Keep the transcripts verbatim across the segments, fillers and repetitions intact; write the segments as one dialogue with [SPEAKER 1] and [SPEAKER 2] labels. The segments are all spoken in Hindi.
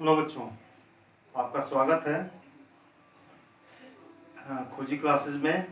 [SPEAKER 1] हेलो बच्चों, आपका स्वागत है अ, खोजी क्लासेस में।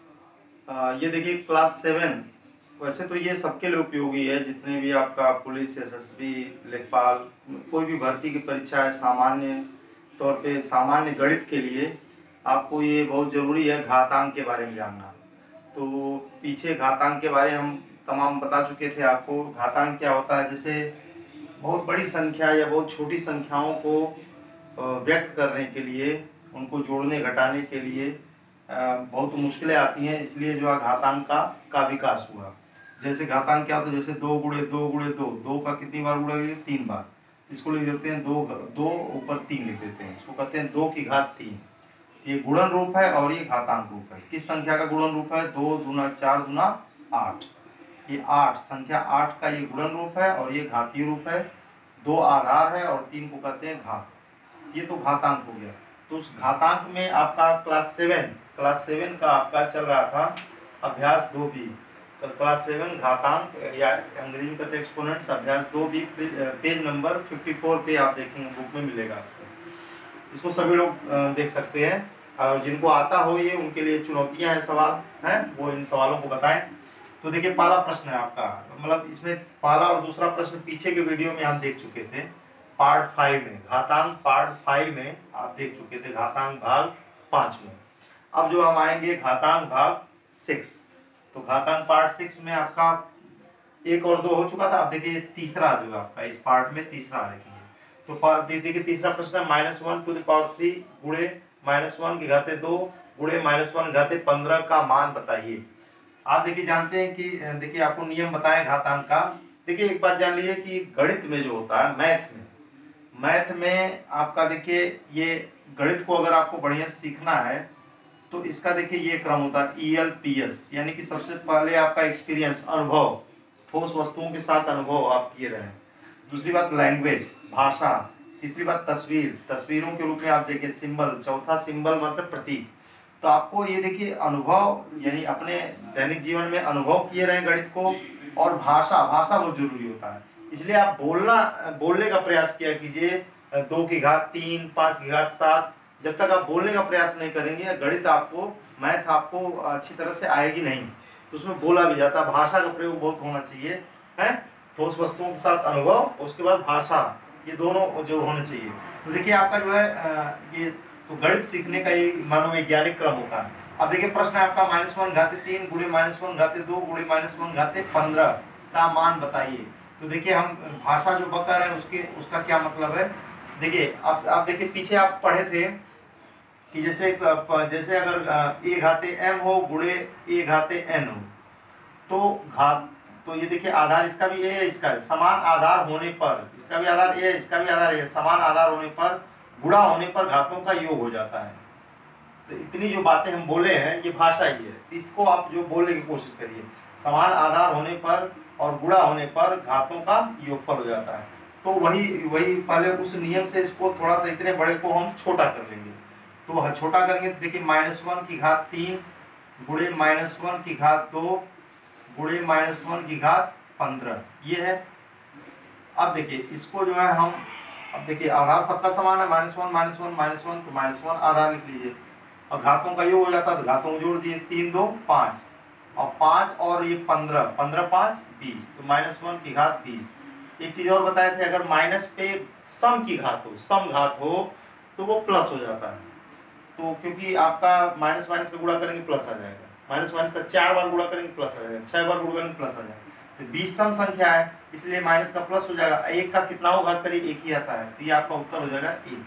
[SPEAKER 1] अ, ये देखिए क्लास सेवन। वैसे तो ये सबके लिए उपयोगी है, जितने भी आपका पुलिस, एसएसबी, लेखपाल, कोई भी भर्ती की परीक्षा है, सामान्य तौर पे सामान्य गणित के लिए आपको ये बहुत ज़रूरी है घातांक के बारे में जानना। तो पीछे घातांक के बारे में हम तमाम बता चुके थे आपको। घातांक क्या होता है, जैसे बहुत बड़ी संख्या या बहुत छोटी संख्याओं को व्यक्त करने के लिए, उनको जोड़ने घटाने के लिए बहुत मुश्किलें आती हैं, इसलिए जो है घातांक का का विकास हुआ। जैसे घातांक क्या होता है, जैसे दो गुणे दो गुणे दो, दो का कितनी बार गुणा करेंगे? तीन बार। इसको लिख देते हैं दो, दो ऊपर तीन लिख देते हैं, इसको कहते हैं दो की घात तीन। ये गुणन रूप है और ये घातांक रूप है। किस संख्या का गुणन रूप है? दो दूना चार दूना आठ। ये आठ संख्या आठ का ये गुणन रूप है और ये घातीय रूप है। दो आधार है और तीन को कहते हैं घात। ये तो घातांक हो गया। तो उस घातांक में आपका क्लास सेवन क्लास सेवन का आपका चल रहा था अभ्यास दो बी। तो क्लास सेवन घातांक या अंग्रेजी में कहते हैं एक्सपोनेंट्स, अभ्यास दो बी, पेज नंबर चौवन पे आप देखेंगे, बुक में मिलेगा आपको। इसको सभी लोग देख सकते हैं और जिनको आता हो ये, उनके लिए चुनौतियां हैं, सवाल हैं, वो इन सवालों को बताएं। तो देखिए पहला प्रश्न है आपका, मतलब इसमें पहला और दूसरा प्रश्न पीछे के वीडियो में हम देख चुके थे, पार्ट फाइव में, घातांक पार्ट फाइव में आप देख चुके थे, घातांक भाग पांच में। अब जो हम आएंगे घातांक भाग सिक्स। तो घातांक पार्ट सिक्स में आपका एक और दो हो चुका था। अब देखिए तीसरा जो है आपका इस पार्ट में तीसरा देखिए। तो देखिए तीसरा प्रश्न है minus one to the power three गुणे माइनस वन की घाते दो गुणे माइनस वन घाते पंद्रह का मान बताइए। आप देखिए जानते हैं कि देखिए आपको नियम बताएं घातांक का। देखिए एक बात जान लीजिए कि गणित में जो होता है, मैथ में मैथ में आपका देखिए ये गणित को अगर आपको बढ़िया सीखना है तो इसका देखिए ये क्रम होता है ई एल पी एस, यानी कि सबसे पहले आपका एक्सपीरियंस, अनुभव, ठोस वस्तुओं के साथ अनुभव आप किए रहे। दूसरी बात लैंग्वेज, भाषा। तीसरी बात तस्वीर, तस्वीरों के रूप में आप देखिए सिंबल। चौथा सिंबल मतलब प्रतीक। तो आपको ये देखिए अनुभव, यानी अपने दैनिक जीवन में अनुभव किए रहे गणित को। और भाषा, भाषा बहुत जरूरी होता है, इसलिए आप बोलना बोलने का प्रयास किया कीजिए। दो की घात तीन, पाँच की घात सात, जब तक आप बोलने का प्रयास नहीं करेंगे गणित आपको, मैथ आपको अच्छी तरह से आएगी नहीं। तो उसमें बोला भी जाता है, भाषा का प्रयोग बहुत होना चाहिए है। ठोस वस्तुओं के साथ अनुभव, उसके बाद भाषा, ये दोनों जो होने चाहिए। तो देखिए आपका जो है ये तो गणित सीखने का ये मनोवैज्ञानिक क्रम होता है। अब देखिए प्रश्न है आपका माइनस वन घाते तीन गुणे माइनस वन घाते दो गुणे माइनस वन घाते पंद्रह का मान बताइए। तो देखिए हम भाषा जो बता रहे हैं उसके उसका क्या मतलब है। देखिए आप आप देखिए पीछे आप पढ़े थे कि जैसे जैसे अगर ए घाते एम हो गुणे ए घाते एन हो, तो घात, तो ये देखिए आधार इसका भी ए है, इसका है, समान आधार होने पर, इसका भी आधार ए है, इसका भी आधार ए है, समान आधार होने पर गुणा होने पर घातों का योग हो जाता है। तो इतनी जो बातें हम बोले हैं ये भाषा ही है, इसको आप जो बोलने की कोशिश करिए। समान आधार होने पर और गुणा होने पर घातों का योगफल हो जाता है। तो वही वही पहले उस नियम से इसको थोड़ा सा, इतने बड़े को हम छोटा कर लेंगे। तो छोटा करेंगे तो देखिए माइनस वन की घात तीन गुणे माइनस वन की घात दो गुणे माइनस वन की घात पंद्रह, ये है। अब देखिए इसको जो है हम, अब देखिए आधार सबका समान है, minus one minus one minus one, तो माइनस वन आधार लिख लीजिए और घातों का योग हो जाता है तो घातों को जोड़ दिए, तीन दो पाँच और पाँच और ये पंद्रह, पंद्रह पाँच बीस, तो माइनस वन की घात बीस। एक चीज और बताए थे, अगर माइनस पे सम की घात हो, सम घात हो तो वो प्लस हो जाता है। तो क्योंकि आपका माइनस माइनस का गुणा करेंगे प्लस आ जाएगा, माइनस माइनस का चार बार गुणा करेंगे प्लस आ जाएगा, छह बार गुणा करेंगे प्लस आ जाएगा। तो बीस सम संख्या है इसलिए माइनस का प्लस हो जाएगा। एक का कितना घात करिए, एक ही आता है, तो ये आपका उत्तर हो जाएगा एक।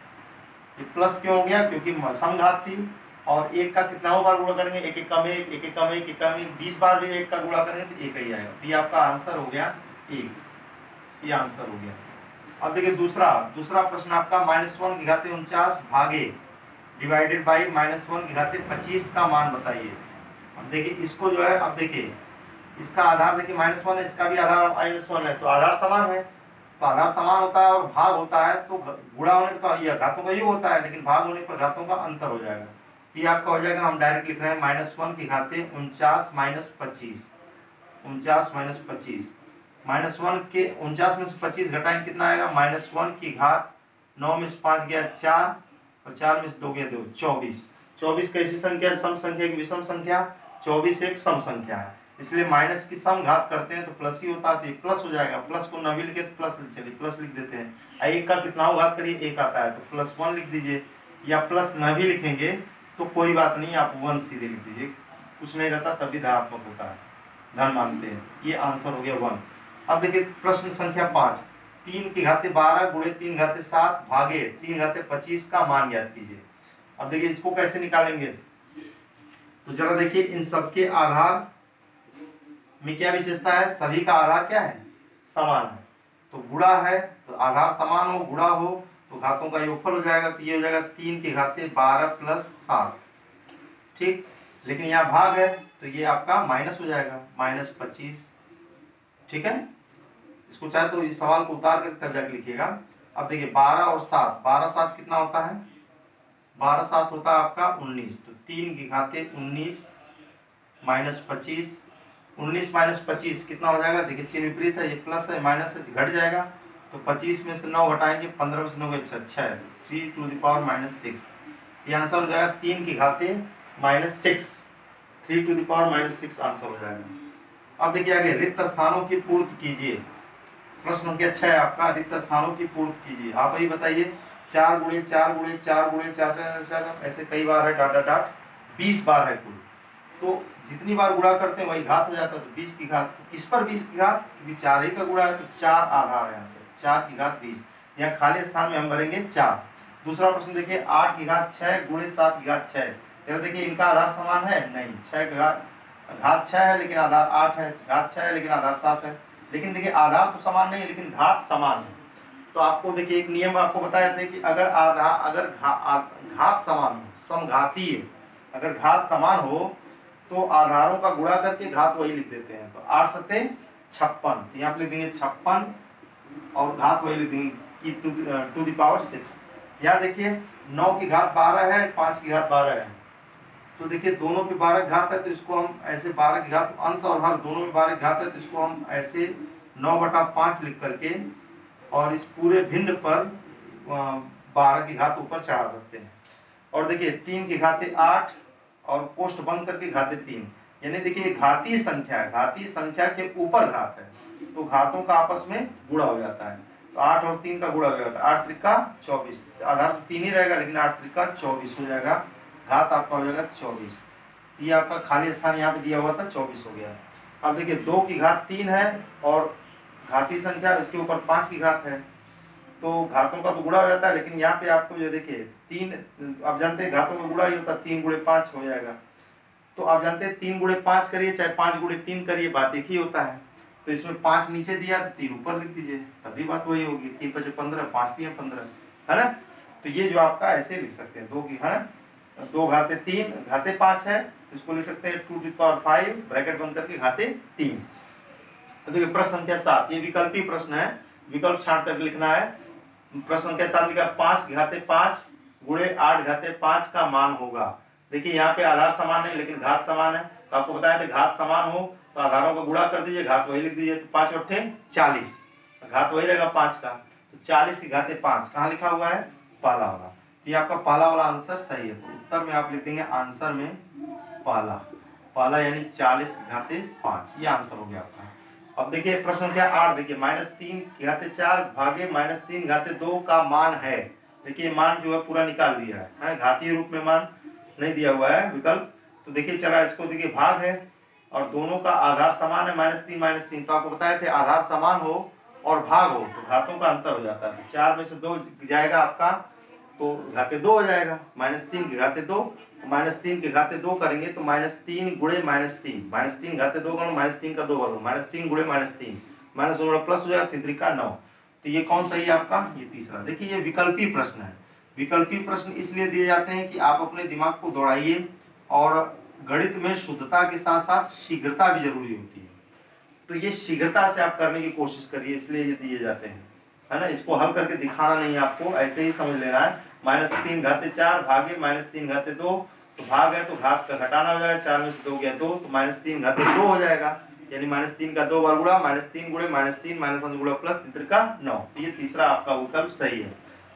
[SPEAKER 1] ये प्लस क्यों हो गया? क्योंकि सम घात थी और एक का कितना बार गुणा करेंगे, एक एक कम एक, एक एक कम एक, एक कम एक, बीस बार भी एक का गुणा करेंगे तो एक ही आएगा। तो ये आपका आंसर हो गया एक, ये आंसर हो गया। अब देखिए दूसरा दूसरा प्रश्न आपका माइनस वन की घाते उनचास भागे डिवाइडेड बाई माइनस वन की घाते पच्चीस का मान बताइए। अब देखिए इसको जो है, अब देखिए इसका आधार देखिए माइनस वन है, इसका भी आधार माइनस वन है, तो आधार समान है। तो आधार समान होता है और भाग होता है तो गुणा होने पर तो यह घातों का योग होता है, लेकिन भाग होने पर घातों का अंतर हो जाएगा। ये आपका हो जाएगा, हम डायरेक्ट लिख रहे हैं माइनस वन की घाते उनचास माइनस पच्चीस, उनचास माइनस पच्चीस, माइनस वन के उनचास में से पच्चीस घटाएं कितना आएगा, माइनस वन की घात नौ में से पाँच गया चार और चार में से दो गया दो, चौबीस। चौबीस कैसी संख्या है? सम संख्या की विषम संख्या। चौबीस एक सम संख्या है, इसलिए माइनस की सम घात करते हैं तो प्लस ही होता है, तो ये प्लस हो जाएगा। प्लस को न भी लिखे तो प्लस, चलिए प्लस लिख देते हैं। एक का कितना घात करिए, एक आता है तो प्लस वन लिख दीजिए, या प्लस न भी लिखेंगे तो कोई बात नहीं, आप वन सीधे लिख दीजिए, कुछ नहीं रहता तभी धनात्मक होता है, धन मानते हैं। ये आंसर हो गया वन। अब देखिए प्रश्न संख्या पाँच, तीन की घाते बारह गुणे तीन घाते सात भागे तीन घाते पच्चीस का मान ज्ञात कीजिए। अब देखिए इसको कैसे निकालेंगे, तो जरा देखिए इन सबके आधार में क्या विशेषता है, सभी का आधार क्या है, समान है। तो गुणा है तो आधार समान हो, गुणा हो तो घातों का योगफल हो जाएगा, तो ये हो जाएगा तीन की घाते बारह प्लस सात, ठीक। लेकिन यहाँ भाग है तो ये आपका माइनस हो जाएगा, माइनस पच्चीस, ठीक है। इसको चाहे तो इस सवाल को उतार कर तब जाकर लिखिएगा। अब देखिए बारह और सात, बारह सात कितना होता है, बारह सात होता है आपका उन्नीस, तो तीन की घाते उन्नीस माइनस पच्चीस, उन्नीस माइनस पच्चीस कितना हो जाएगा, देखिए चिन्ह विपरीत है, ये प्लस है माइनस है, घट जाएगा, तो पच्चीस में से नौ घटाएंगे, पंद्रह में से नौ अच्छा छः, three to the power minus six, ये आंसर हो जाएगा तीन की घाते minus six, three to the power minus six answer हो जाएगा। अब देखिए आगे, रिक्त स्थानों की पूर्ति कीजिए। प्रश्न संख्या छः है आपका, रिक्त स्थानों की पूर्ति कीजिए। आप ही बताइए, चार गुणे चार गुणे चार गुणे चार चार चार ऐसे कई बार है, डाटा डाट बीस बार है कुल, तो जितनी बार गुणा करते हैं वही घात हो जाता है, तो बीस की घात, किस पर बीस की घात, क्योंकि चार ही का गुणा है, तो चार आधार है यहाँ पे, चार की घात बीस, यहाँ खाली स्थान में हम भरेंगे चार। दूसरा प्रश्न देखिए, आठ की घात छः गुणे सात की घात छः, जरा देखिए इनका आधार समान है, नहीं, छः की घात घात छः है लेकिन आधार आठ है, घात छः है लेकिन आधार सात है, लेकिन देखिए आधार तो समान नहीं है लेकिन घात समान है। तो आपको देखिए एक नियम आपको बताए थे कि अगर आधार अगर घा, घात समान हो, समघातीय, अगर घात समान हो तो आधारों का गुणा करके घात वही लिख देते हैं। तो आठ सत्ते छप्पन, तो यहाँ पे लिख देंगे छप्पन और घात वही लिख देंगे कि two to the power six. यहाँ देखिए नौ की घात बारह है, पाँच की घात बारह है, तो देखिए दोनों पे बारह घात है, तो इसको हम ऐसे बारह की घात, अंश और हर दोनों में बारह घात है, तो इसको हम ऐसे नौ बटा पाँच लिख करके और इस पूरे भिन्न पर बारह की घात ऊपर चढ़ा सकते हैं। और देखिए तीन की घाते आठ और कोष्ठ बंद करके घाते तीन, यानी देखिए घातीय संख्या है, घातीय संख्या के ऊपर घात है तो घातों का आपस में गुणा हो जाता है, तो आठ और तीन का गुणा हो जाता है, आठ त्रिका चौबीस, आधार तो तीन ही रहेगा लेकिन आठ त्रिका चौबीस हो जाएगा, घात आपका हो जाएगा चौबीस। ये आपका खाली स्थान यहाँ पे दिया हुआ था, चौबीस हो गया। अब देखिए दो की घात तीन है और घातीय संख्या इसके ऊपर पाँच की घात है, तो घातों का तो गुणा हो जाता है, लेकिन यहाँ पे आपको जो देखिए तीन, आप जानते हैं घातों का गुणा ही होता है, तीन गुणे पाँच हो जाएगा, तो आप जानते हैं तीन गुणे पाँच करिए चाहे पाँच गुणे तीन करिए बात एक ही होता है, तो इसमें पाँच नीचे दिया तो तीन ऊपर लिख दीजिए, तभी बात वही होगी, तीन पचे पंद्रह, पाँच तीन पंद्रह, है ना। तो ये जो आपका ऐसे लिख सकते हैं, दो की है ना, दो घाते तीन, घाते पाँच है, इसको लिख सकते हैं two to power five, bracket बंद करके घाते तीन। तो देखिए प्रश्न संख्या सात, ये विकल्पी प्रश्न है, विकल्प छांट करके लिखना है। प्रश्न संख्या सात लिखा, पाँच घाते पाँच गुणे आठ घाते पाँच का मान होगा। देखिए यहाँ पे आधार समान नहीं लेकिन घात समान है, तो आपको बताया था घात समान हो तो आधारों का गुणा कर दीजिए, घात वही लिख दीजिए, तो पाँच अट्ठे चालीस, घात वही रहेगा पाँच का, तो चालीस की घाते पाँच कहाँ लिखा हुआ है, पहला वाला, तो ये आपका पहला वाला आंसर सही है। तो उत्तर में आप लिख देंगे आंसर में पहला, पहला यानी चालीस की घाते पाँच, ये आंसर हो गया आपका। अब देखिए प्रश्न संख्या आठ, देखिए माइनस तीन घाते चार भागे माइनस तीन घाते दो का मान है। देखिए मान जो है पूरा निकाल दिया है, है? घातीय रूप में मान नहीं दिया हुआ है विकल्प, तो देखिए चला इसको, देखिए भाग है और दोनों का आधार समान है, माइनस तीन माइनस तीन, तो आपको बताए थे आधार समान हो और भाग हो तो घातों का अंतर हो जाता है, चार में से दो जाएगा आपका तो घाते दो हो जाएगा, माइनस तीन के घाते दो, माइनस तीन के घाते दो करेंगे तो माइनस तीन गुणे माइनस तीन, माइनस तीन घाते दो करो, माइनस तीन का दो करो, माइनस तीन गुणे माइनस तीन, माइनस दो प्लस हो जाएगा, तीन त्रिका नौ, तो ये कौन सही है आपका, ये तीसरा। देखिए ये विकल्पी प्रश्न है, विकल्पी प्रश्न इसलिए दिए जाते हैं कि आप अपने दिमाग को दौड़ाइए, और गणित में शुद्धता के साथ साथ शीघ्रता भी जरूरी होती है, तो ये शीघ्रता से आप करने की कोशिश करिए, इसलिए ये दिए जाते हैं, है ना। इसको हल करके दिखाना नहीं है आपको, ऐसे ही समझ लेना है। माइनस तीन घाते चार भागे माइनस तीन घाते दो, तो भाग है तो घात का घटाना हो जाएगा, चार में से दो गया दो, तो माइनस तीन घाते दो हो जाएगा, यानी माइनस तीन का दो बार गुणा, माइनस तीन गुणे माइनस तीन, माइनस पाँच गुणा प्लस तीन का नौ, तो ये तीसरा आपका विकल्प सही है।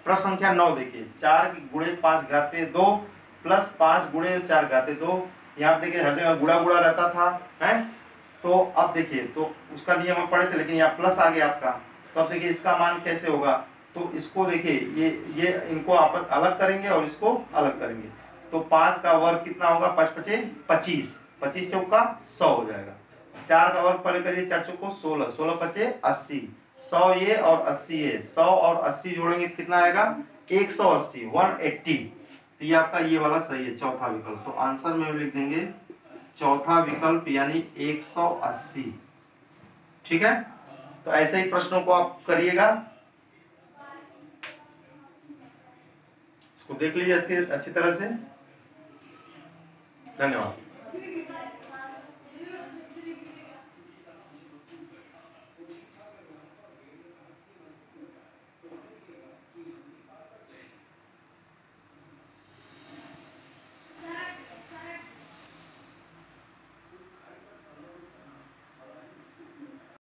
[SPEAKER 1] प्रश्न संख्या नौ देखिए, चार गुणे पांच घाते दो प्लस पांच गुणे चार घाते दो। यहाँ पे देखिए हर जगह गुणा गुणा रहता था है। तो अब देखिए, तो उसका नियम हम पढ़े थे, लेकिन यहाँ प्लस आ गया आपका। तो अब देखिए इसका मान कैसे होगा, तो इसको देखिए ये ये इनको आपस अलग करेंगे और इसको अलग करेंगे। तो पांच का वर्ग कितना होगा, पाँच पचे पच्चीस, पच्चीस चौका सौ हो जाएगा। चार का वर्ग पहले करिए, चार चौको सोलह, सोलह पचे अस्सी, सौ ये और अस्सी ये, सौ और अस्सी जोड़ेंगे कितना आएगा, एक सौ अस्सी, वन एट्टी। तो ये आपका ये वाला सही है, चौथा विकल्प। तो आंसर में लिख देंगे चौथा विकल्प यानी एक सौ अस्सी। ठीक है, तो ऐसे ही प्रश्नों को आप करिएगा, इसको देख लीजिए अच्छी तरह से। धन्यवाद।